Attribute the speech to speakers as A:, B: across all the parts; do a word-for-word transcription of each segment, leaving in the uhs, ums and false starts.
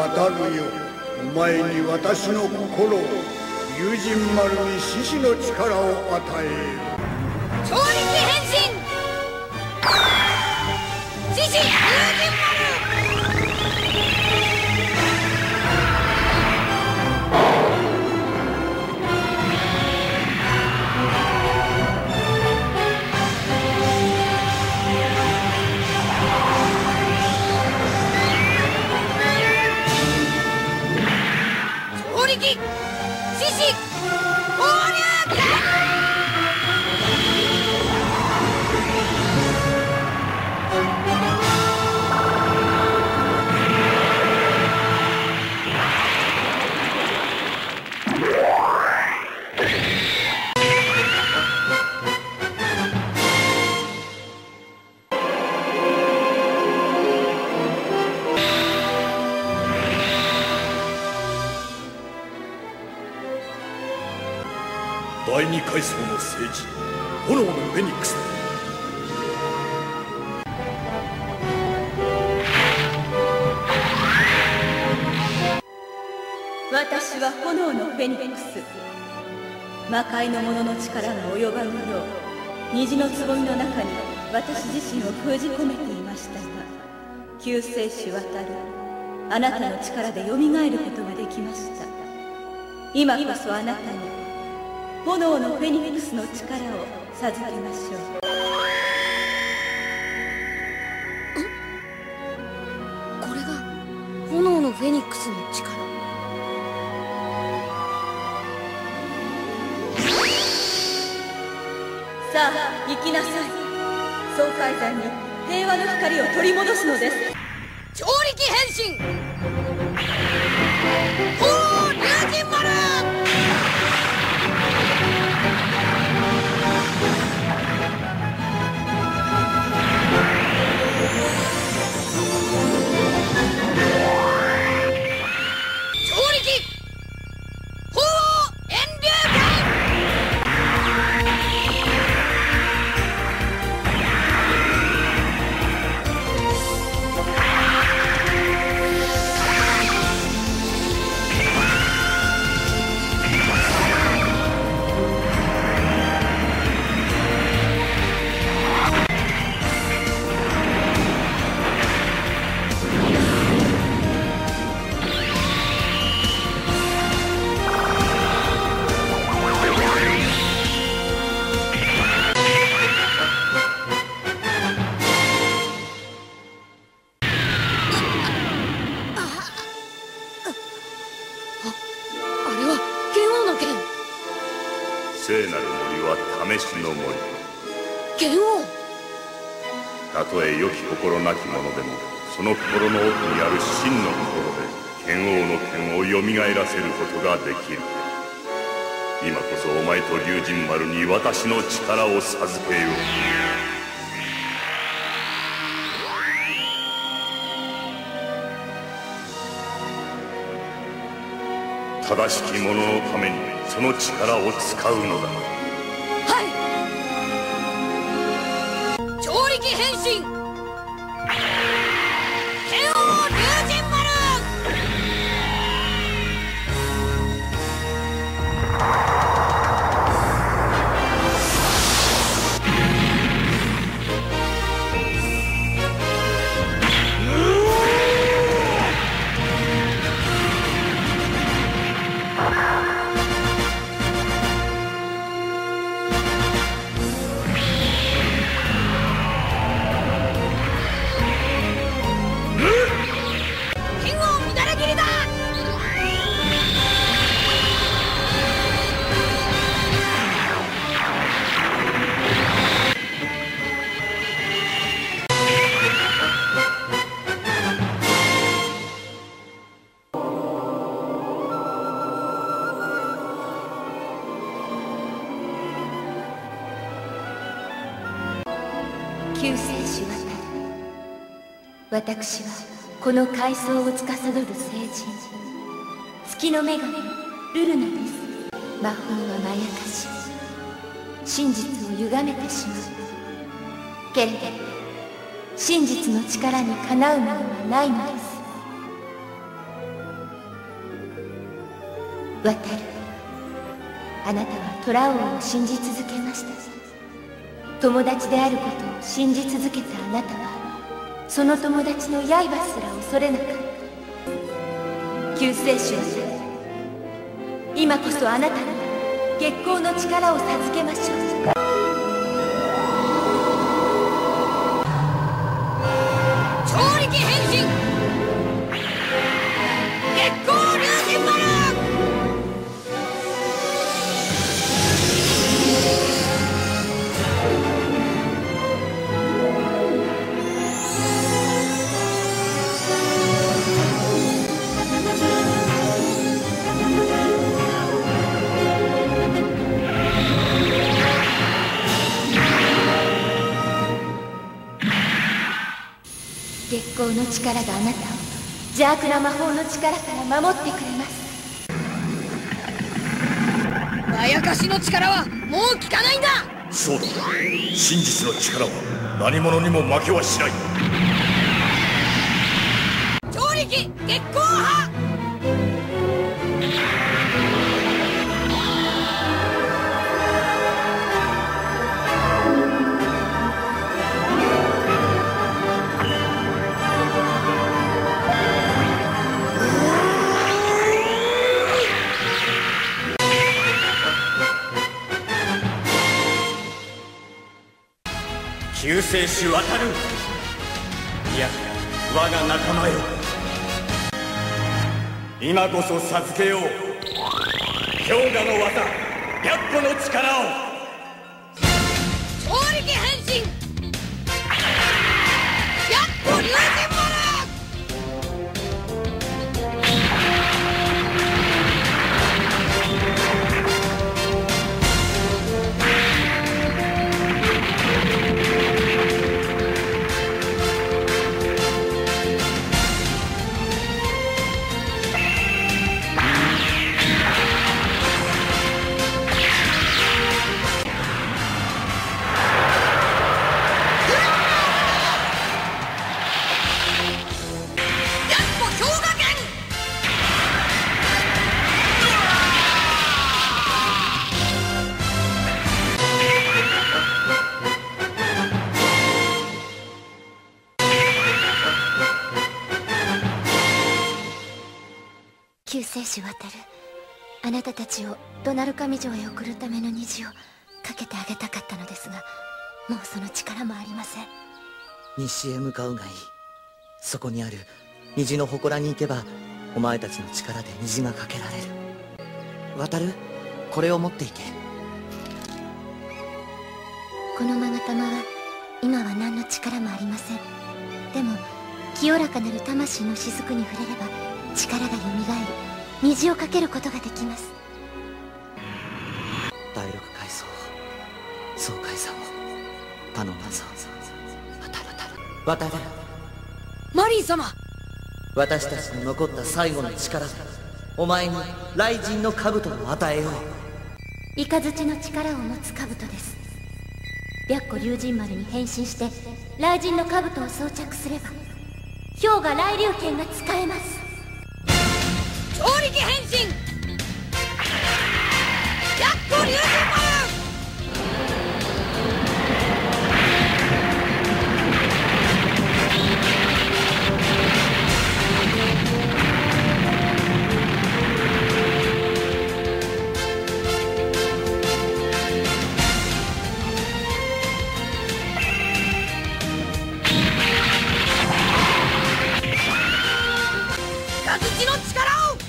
A: 渡るよ。お前に私の心を、龍神丸に獅子の力を与える。
B: 超力変身獅子龍神丸。超力獅子放流拳。
C: 第二階層の聖地、炎のフェニックス。
D: 私は炎のフェニックス。魔界の者の力が及ばぬよう、虹のつぼみの中に私自身を封じ込めていましたが、救世主渡る、あなたの力で蘇ることができました。今こそあなたに炎のフェニックスの力を授けましょう。
B: これが炎のフェニックスの力。
D: さあ行きなさい。総海山に平和の光を取り戻すのです。
B: 超力変身おお龍神丸。
E: 聖なる森は試しの森。
B: 剣王。
E: たとえ良き心なき者でも、その心の奥にある真の心で剣王の剣をよみがえらせることができる。今こそお前と龍神丸に私の力を授けよう。正しき者のためにその力を使うのだ。
B: はい。超力変身剣王龍神丸。
F: 救世主渡る。私はこの階層を司る聖人、月の女神ルルナです。魔法はまやかし、真実を歪めてしまう。けれど真実の力にかなうものはないのです。 渡る、あなたは虎王を信じ続けました。友達であることを信じ続けたあなたはその友達の刃すら恐れなかった。救世主は今こそあなたに月光の力を授けましょう。
B: 超力変身、月光龍神丸。
F: 月光の力があなたを邪悪な魔法の力から守ってくれます。
B: まやかしの力はもう効かないんだ。
C: そうだ、真実の力は何者にも負けはしない。
B: 超力月光派。
C: 救世主渡る、いや我が仲間よ、今こそ授けよう氷河の技、白虎の力を。
B: 超力変身、白虎龍神丸。
F: 救世主渡る、あなたたちをドナル神城へ送るための虹をかけてあげたかったのですが、もうその力もありません。
G: 西へ向かうがいい。そこにある虹の祠に行けばお前たちの力で虹がかけられる。渡る、これを持っていけ。
F: この勾玉は今は何の力もありません。でも清らかなる魂の雫に触れれば力がよみがえり、虹をかけることができます。
G: 第六階層総海さんを頼んだぞ。渡る渡る
B: マリン様、
G: 私たちの残った最後の力でお前に雷神の兜を与えよう。
F: 雷の力を持つ兜です。白虎龍神丸に変身して雷神の兜を装着すれば氷河雷竜拳が使えます。
B: 超力変身、白虎龍神丸。雷の力を。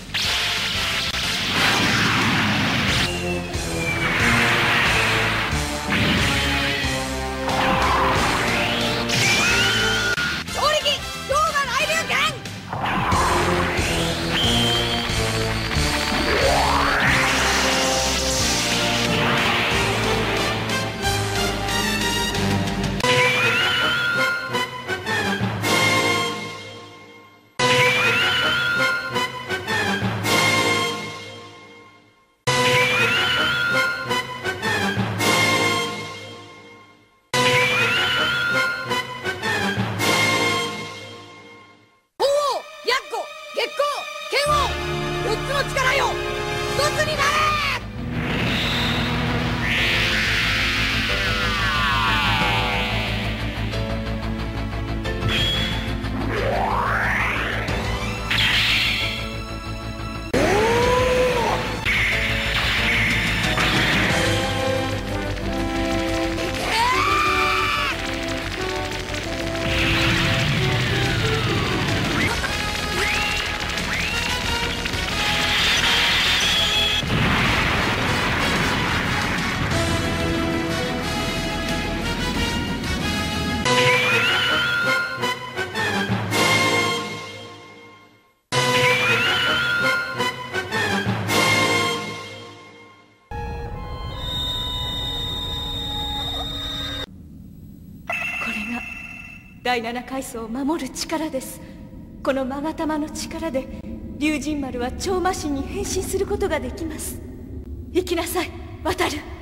B: つになれ。
D: 第七階層を守る力です。この勾玉の力で龍神丸は超魔神に変身することができます。行きなさい、渡る。